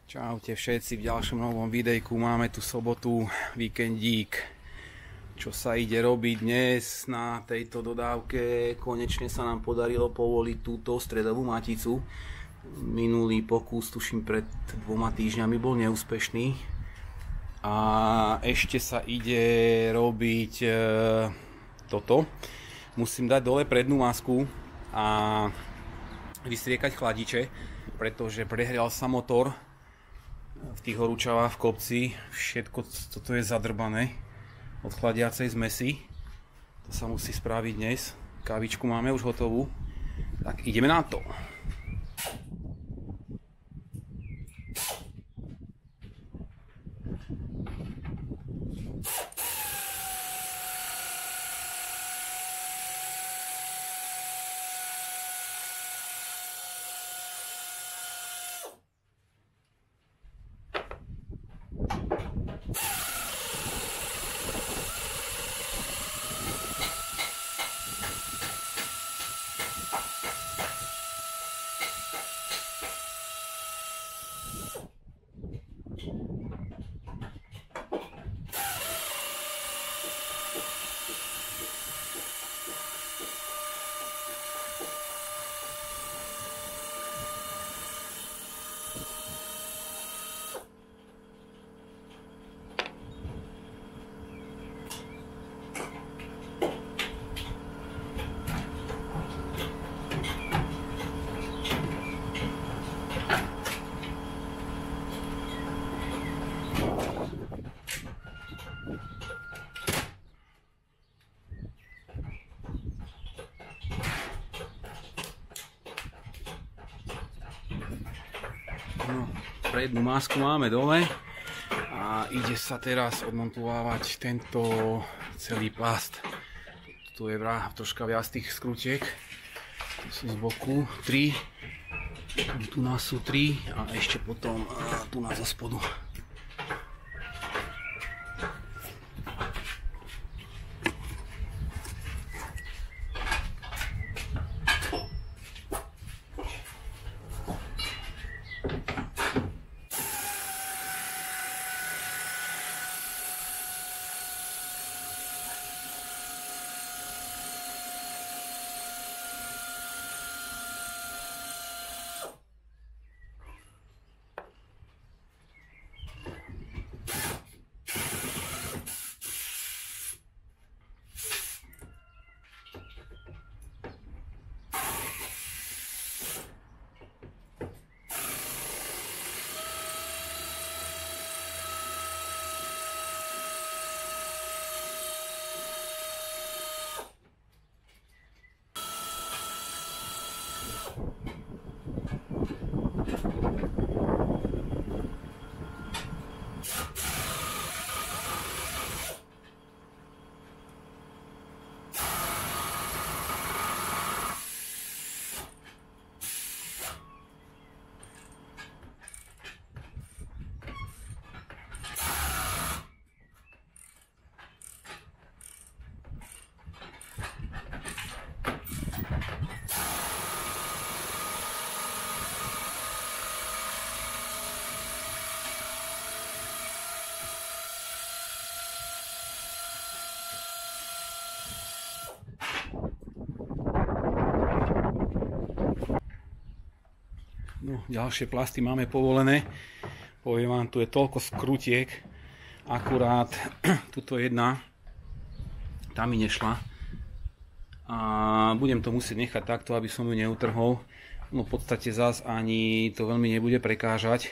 Čaute všetci, v ďalšom novom videjku. Máme tu sobotu, víkendík. Čo sa ide robiť dnes na tejto dodávke? Konečne sa nám podarilo povoliť túto stredovú maticu. Minulý pokus, tuším pred 2 týždňami, bol neúspešný. A ešte sa ide robiť toto. Musím dať dole prednú masku a vystriekať chladiče, pretože prehrial sa motor v tých horúčavách v kopci. Všetko toto je zadrbané od chladiacej zmesi. To sa musí spraviť dnes. Kávičku máme už hotovú. Tak ideme na to. No, prednú masku máme dole a ide sa teraz odmontovávať tento celý plast. Tu je troška viac tých skrutiek. Tu sú z boku 3, tu nás sú 3 a ešte potom tu nás zo spodu. No, ďalšie plasty máme povolené. Poviem vám, tu je toľko skrutiek. Akurát tuto jedna, tá mi nešla. A budem to musieť nechať takto, aby som ju neutrhol. No v podstate zas ani to veľmi nebude prekážať.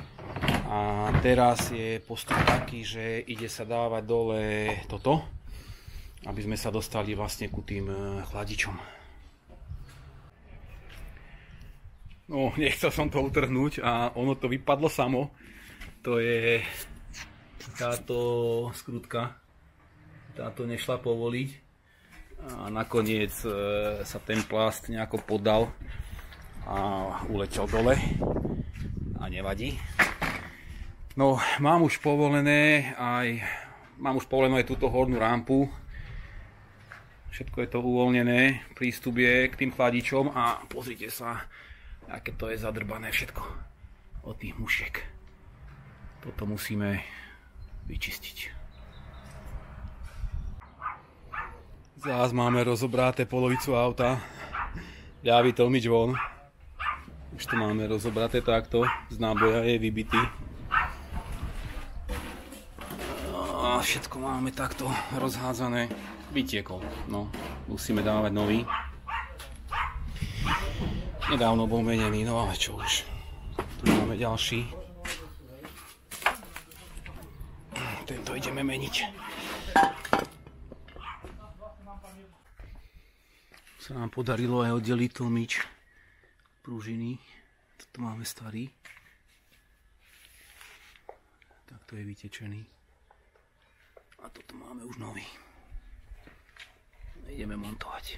A teraz je postup taký, že ide sa dávať dole toto, aby sme sa dostali vlastne ku tým chladičom. No, nechcel som to utrhnúť a ono to vypadlo samo. To je táto skrutka. Táto nešla povoliť. A nakoniec sa ten plast nejako podal a uletel dole. A nevadí. No, mám už povolené aj túto hornú rampu. Všetko je to uvoľnené. Prístup je k tým chladičom a pozrite sa, aké to je zadrbané všetko od tých mušiek. Toto musíme vyčistiť. Zás máme rozobraté polovicu auta. Ľavý tlmič von. Už to máme rozobraté takto. Z náboja je vybitý. A všetko máme takto rozhádzané. Vytiekol. No, musíme dávať nový. Nedávno bol menený, no ale čo už. Tu máme ďalší. Tento ideme meniť. Sa nám podarilo aj oddeliť tlmič pružiny. Toto máme starý. Takto je vytečený. A toto máme už nový. Ideme montovať.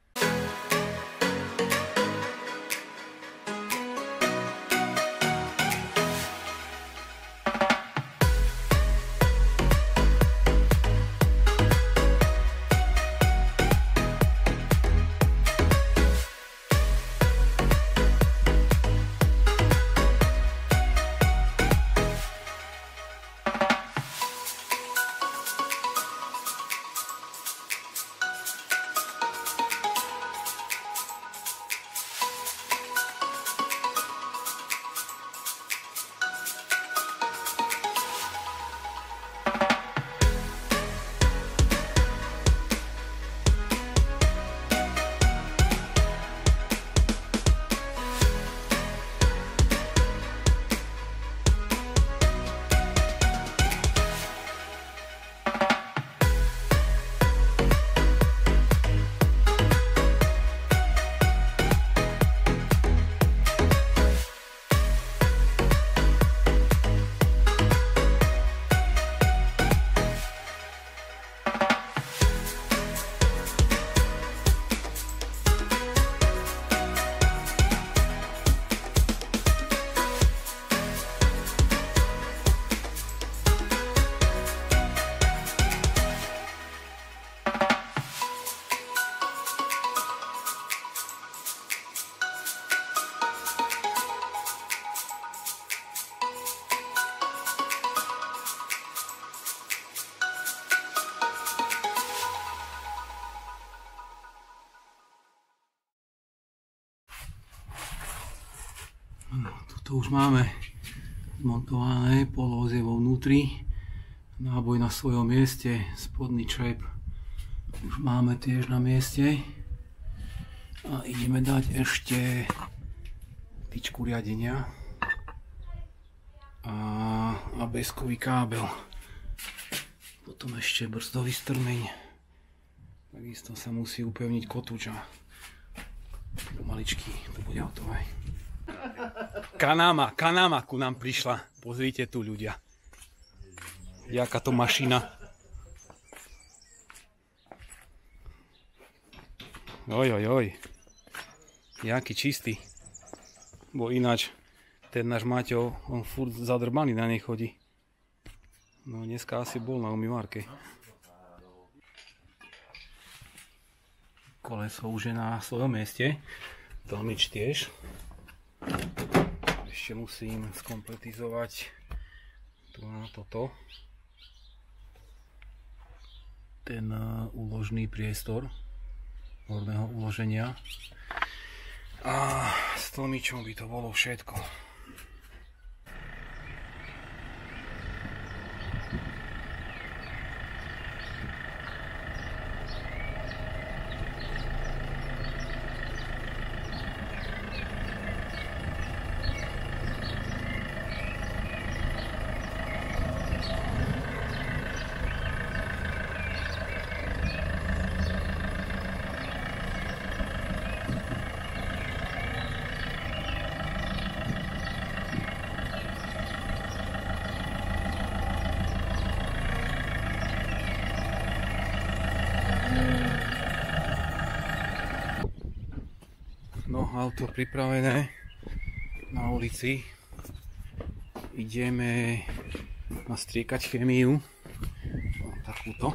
Tuto už máme zmontované, polóz je vo vnútri, náboj na svojom mieste, spodný črep už máme tiež na mieste a ideme dať ešte tyčku riadenia a beskový kábel, potom ešte brzdový strmeň, takisto sa musí upevniť kotúč a pomaličky to bude hotové. Kanama ku nám prišla. Pozrite tu, ľudia. Jaká to mašina. Oj. Jaký čistý. Bo ináč ten náš Maťo, on furt zadrbaný na nej chodí. No dneska asi bol na umývárke. Koleso už je na svojom mieste. Tlmič tiež. Ešte musím skompletizovať tu na toto. Ten úložný priestor horného uloženia. A s tlmičom by to bolo všetko. No, auto pripravené na ulici. Ideme nastriekať chémiu. Takúto.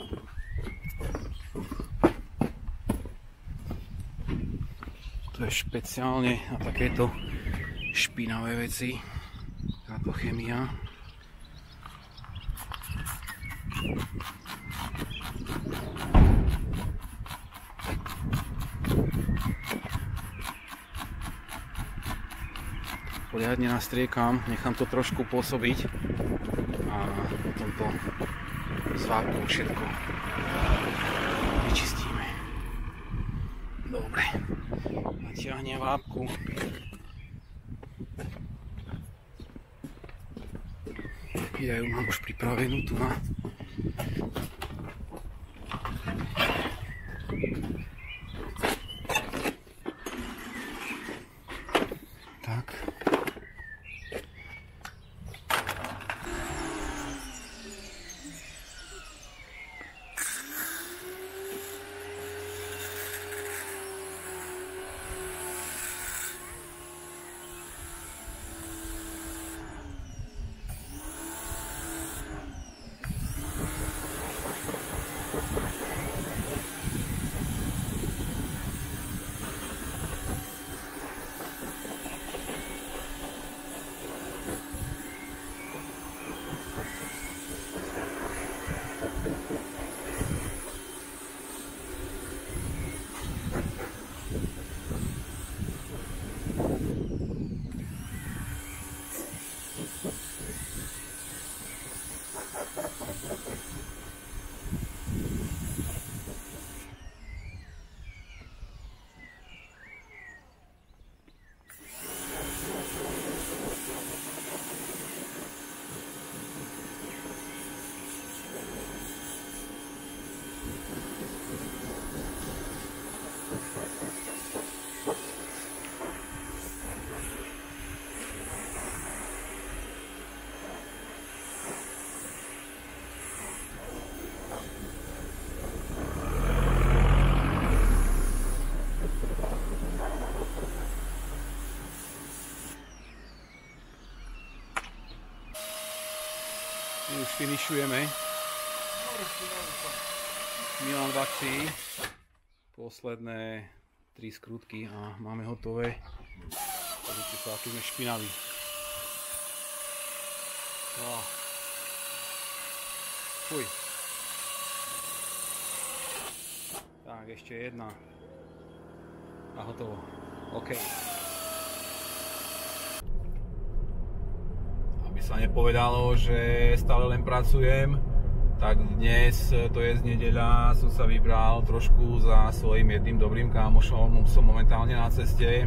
To je špeciálne na takéto špinavé veci. Táto chémia. Poriadne nastriekam, nechám to trošku pôsobiť a potom to s vápkou všetko vyčistíme. Dobre, natiahnem vápku. Ja ju mám už pripravenú tu na. Tak. Už finišujeme. Milan vaxí. Posledné 3 skrutky a máme hotové. Pozrite sa, aký sme špinaví. Fuj. Tak, ešte jedna. A hotovo. OK. Sa nepovedalo, že stále len pracujem, tak dnes, to je nedeľa, som sa vybral trošku za svojím jedným dobrým kámošom, som momentálne na ceste.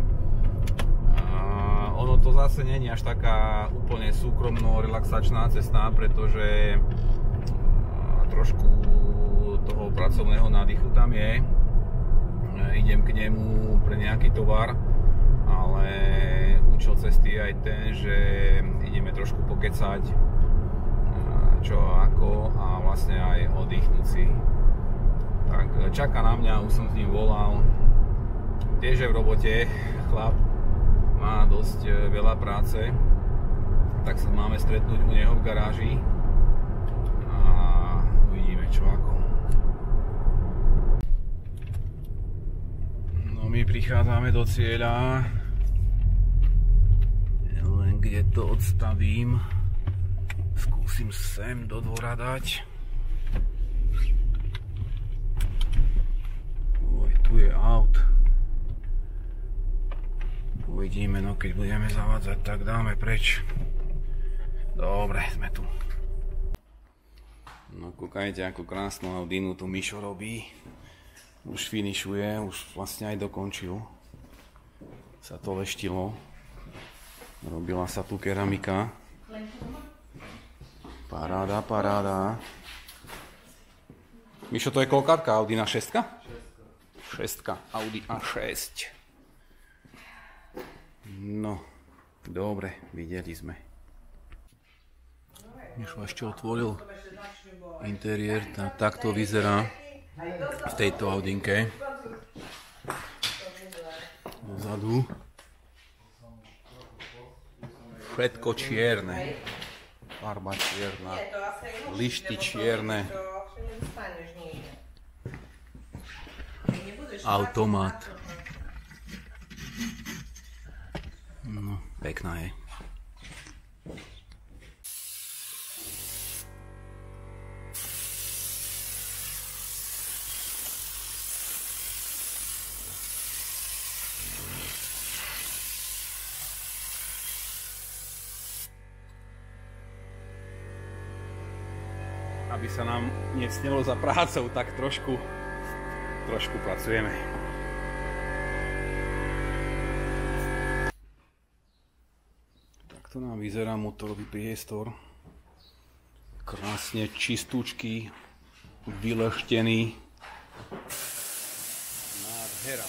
Ono to zase nie je až taká úplne súkromno-relaxačná cesta, pretože trošku toho pracovného nádychu tam je. Idem k nemu pre nejaký tovar, ale účel cesty je aj ten, že ideme trošku pokecať, čo ako a vlastne aj oddychnúť si. Tak čaká na mňa, už som s ním volal. Tiež je v robote, chlap má dosť veľa práce, tak sa máme stretnúť u neho v garáži a uvidíme čo ako. No my prichádzame do cieľa. Kde to odstavím, skúsim sem do dvora dať. Tu je aut. Uvidíme, no keď budeme zavádzať, tak dáme preč. Dobre, sme tu. No kúkajte, akú krásnu Audinu tu Mišo robí. Už finišuje, už vlastne aj dokončil. Sa to leštilo. Robila sa tu keramika. Paráda, paráda. Mišo, to je koľkátka? Audi na 6? 6. Audi A6. No, dobre, videli sme. Mišo ešte otvoril interiér, tak to vyzerá v tejto Audinke. Dozadu. Všetko čierne, farba čierna, lišty čierne, automat. No, pekná je. aby sa nám necnelo za prácou, tak trošku pracujeme. Takto nám vyzerá motorový priestor. Krásne čistúčky, vyleštený. Nádhera.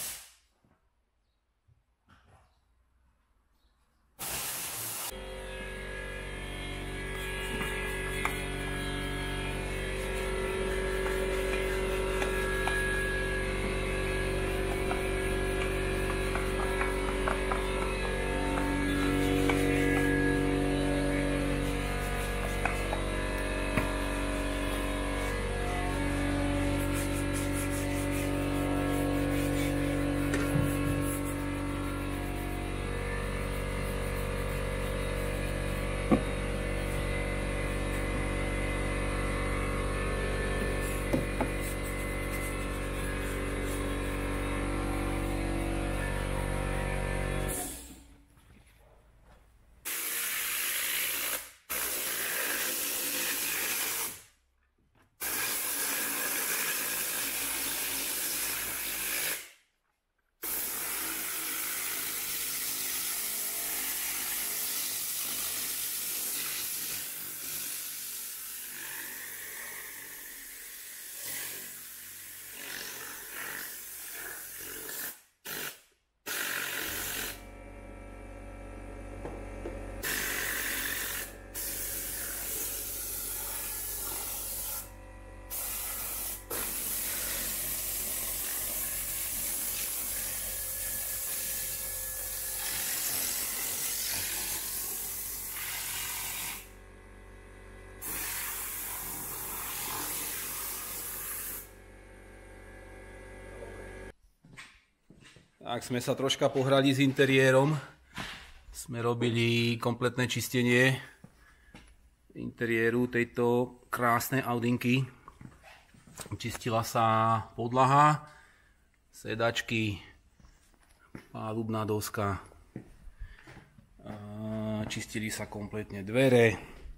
Ak sme sa troška pohrali s interiérom, sme robili kompletné čistenie interiéru tejto krásnej Audinky. Čistila sa podlaha, sedačky, pálubná doska, čistili sa kompletne dvere,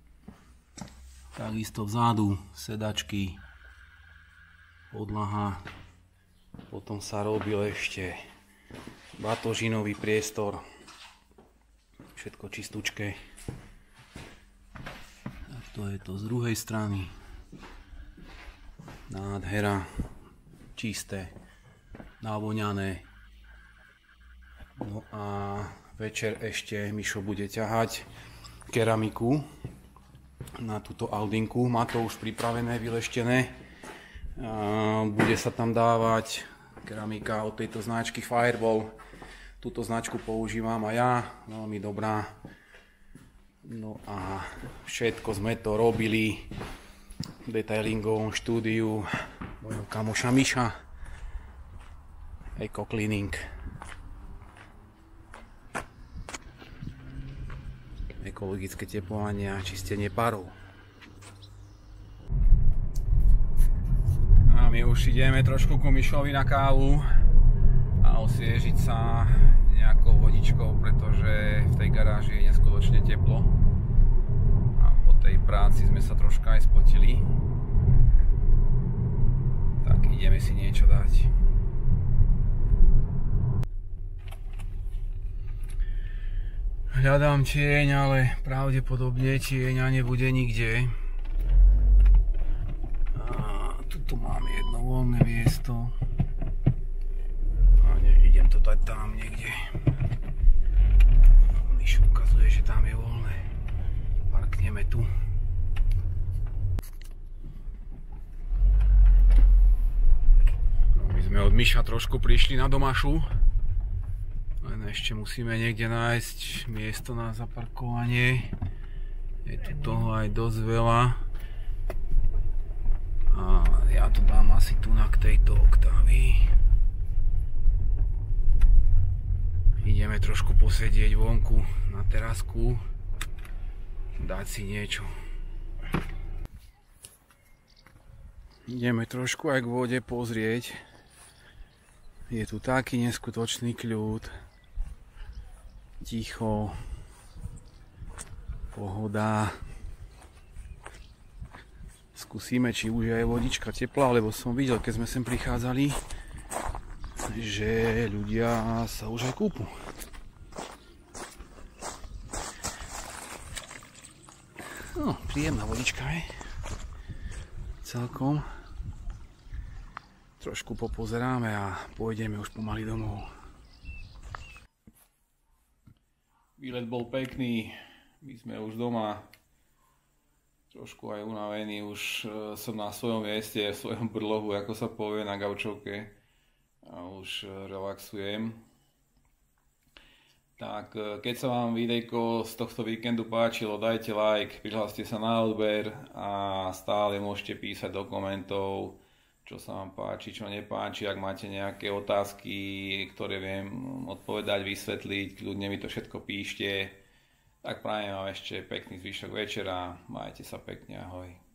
takisto vzadu sedačky, podlaha, potom sa robil ešte batožinový priestor, všetko čistúčke. Tak to je to z druhej strany. Nádhera, čisté, navoňané. No a večer ešte Mišo bude ťahať keramiku na túto Audinku. Má to už pripravené, vyleštené. Bude sa tam dávať keramika od tejto značky Fireball. Túto značku používam aj ja, veľmi dobrá. No a všetko sme to robili v detailingovom štúdiu mojho kamoša Miša. Eco Cleaning. Ekologické teplovanie a čistenie parov. A my už ideme trošku ku Mišovi na kávu a osviežiť sa nejakou vodičkou, pretože v tej garáži je neskutočne teplo a po tej práci sme sa troška aj spotili, tak ideme si niečo dať. Hľadám tieň, ale pravdepodobne tieňa nebude nikde. A tuto mám jedno voľné miesto. Idem to dať tam niekde. Mišo ukazuje, že tam je voľné. Parkneme tu. My sme od Miša trošku prišli na domašu. Len ešte musíme niekde nájsť miesto na zaparkovanie. Je tu toho aj dosť veľa. A ja to dám asi tu na k tejto oktávy. Ideme trošku posedieť vonku na terasku, dať si niečo. Ideme trošku aj k vode pozrieť. Je tu taký neskutočný kľud, ticho, pohoda, Skúsime, či už je vodička teplá, lebo som videl, keď sme sem prichádzali, že ľudia sa už aj kúpu. No, príjemná vodička, hej. Celkom. Trošku popozeráme a pôjdeme už pomaly domov. Výlet bol pekný, my sme už doma. Trošku aj unavený, už som na svojom mieste, v svojom brlohu, ako sa povie, na gaučovke. A už relaxujem. Tak, keď sa vám videjko z tohto víkendu páčilo, dajte like, prihláste sa na odber a stále môžete písať do komentov, čo sa vám páči, čo nepáči. Ak máte nejaké otázky, ktoré viem odpovedať, vysvetliť, kľudne mi to všetko píšte. Tak prajem vám ešte pekný zvyšok večera, majte sa pekne, ahoj.